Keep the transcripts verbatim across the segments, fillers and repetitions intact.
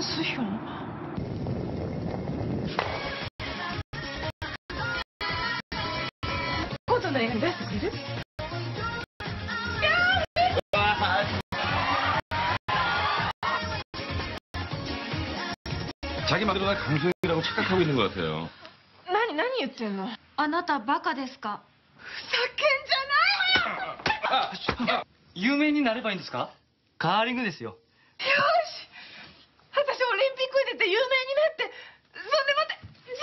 スヒョン。今度の映画に出してくれる？ 자기 말대로 나 강소영이라고 착각하고 있는 것 같아요. 何何言ってんの？ あなたバカですか？ ふざけんじゃないわよ。 あ、有名になればいいんですか？カーリングですよ。 よし、私オリンピックに出て有名になって、そんでまた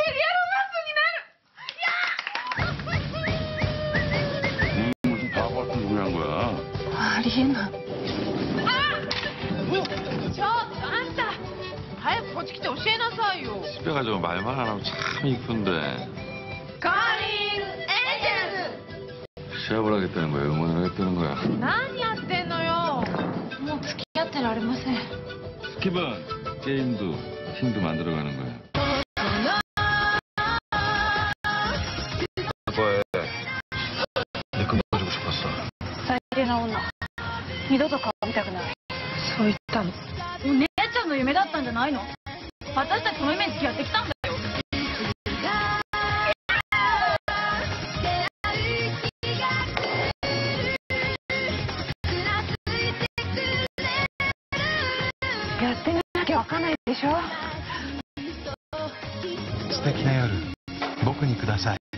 ジェリアロマンスになる。 무슨 바보 같은 소리 한 거야? ありえない。あ、ちょっとあんた、早くこっち来て教えなさいよ。 집에 가지고 말만 안 하고 참 이쁜데. カーリングエンジェルズ。 시합을 하겠다는 거야? 응원을 하겠다는 거야? 何やってんのよ。 もう付き合ってられません。 스킵은 게임도 팀도 만들어가는 거야. 뭐해? 내 끊어주고 싶었어. 最低な女。二度と顔見たくない。 そう言ったの。 お姉ちゃんの夢だったんじゃないの？私たちその夢に付き合ってきたんだよ。 やってみなきゃわかんないでしょ。 素敵な夜、僕にください。